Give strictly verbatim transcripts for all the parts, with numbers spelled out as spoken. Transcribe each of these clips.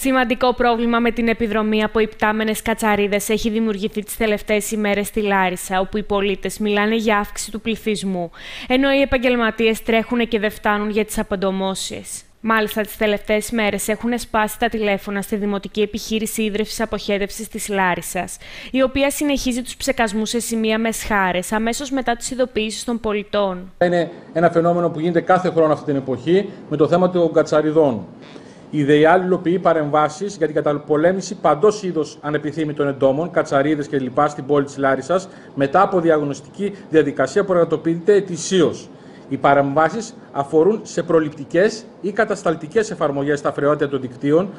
Σημαντικό πρόβλημα με την επιδρομή από υπτάμενες κατσαρίδες έχει δημιουργηθεί τις τελευταίες ημέρες στη Λάρισα, όπου οι πολίτες μιλάνε για αύξηση του πληθυσμού, ενώ οι επαγγελματίες τρέχουν και δεν φτάνουν για τις αποδομώσεις. Μάλιστα, τις τελευταίες μέρες έχουν σπάσει τα τηλέφωνα στη Δημοτική Επιχείρηση Ίδρυυσης Αποχέτευσης της Λάρισσας, η οποία συνεχίζει τους ψεκασμούς σε σημεία με σχάρες, αμέσως μετά τις ειδοποιήσεις των πολιτών. Είναι ένα φαινόμενο που γίνεται κάθε χρόνο αυτή την εποχή με το θέμα των κατσαριδών. Η ΔΕΙΑΛ υλοποιεί παρεμβάσεις για την καταπολέμηση παντός είδος ανεπιθύμητων εντόμων, κατσαρίδες κλπ. Στην πόλη της Λάρισσας, μετά από διαγνωστική διαδικασία που πραγματοποιείται ετησίως. Οι παρεμβάσεις αφορούν σε προληπτικές ή κατασταλτικές εφαρμογές στα φρεάτια των δικτύων,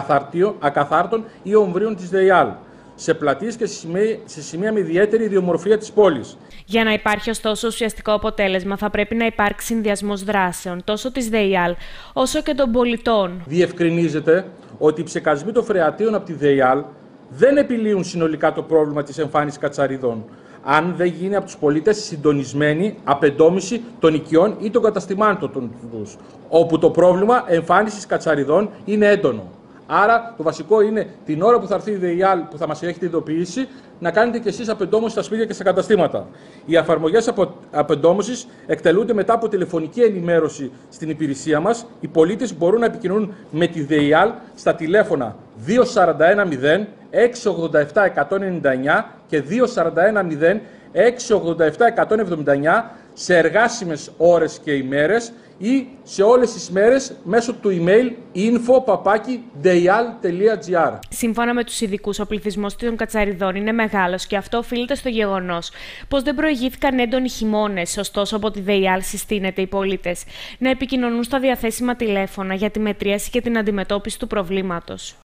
ακαθάρτων ή ομβρίων της ΔΕΙΑΛ, σε πλατείες και σε σημεία με ιδιαίτερη ιδιομορφία της πόλης. Για να υπάρχει ωστόσο ουσιαστικό αποτέλεσμα, θα πρέπει να υπάρξει συνδυασμός δράσεων τόσο της ΔΕΙΑΛ όσο και των πολιτών. Διευκρινίζεται ότι οι ψεκασμοί των φρεατίων από τη ΔΕΙΑΛ δεν επιλύουν συνολικά το πρόβλημα της εμφάνισης κατσαριδών, αν δεν γίνει από τους πολίτες συντονισμένη απεντόμηση των οικειών ή των καταστημάτων τους, όπου το πρόβλημα εμφάνισης κατσαριδών είναι έντονο. Άρα, το βασικό είναι την ώρα που θα έρθει η ΔΕΙΑΛ που θα μας έχετε ειδοποιήσει, να κάνετε και εσείς απεντόμωση στα σπίτια και στα καταστήματα. Οι εφαρμογές απο... απεντόμωσης εκτελούνται μετά από τηλεφωνική ενημέρωση στην υπηρεσία μας. Οι πολίτες μπορούν να επικοινωνούν με τη ΔΕΙΑΛ στα τηλέφωνα δύο τέσσερα ένα μηδέν έξι ογδόντα επτά εκατόν ενενήντα εννιά και δύο τέσσερα ένα μηδέν έξι ογδόντα επτά εκατόν εβδομήντα εννιά σε εργάσιμες ώρες και ημέρες ή σε όλες τις μέρες μέσω του email info παπάκι deial τελεία gr. Σύμφωνα με τους ειδικούς, ο πληθυσμός των κατσαριδών είναι μεγάλος και αυτό οφείλεται στο γεγονός πως δεν προηγήθηκαν έντονοι χειμώνες. Ωστόσο, από τη ΔΕΙΑΛ συστήνεται οι πολίτες να επικοινωνούν στα διαθέσιμα τηλέφωνα για τη μετρίαση και την αντιμετώπιση του προβλήματος.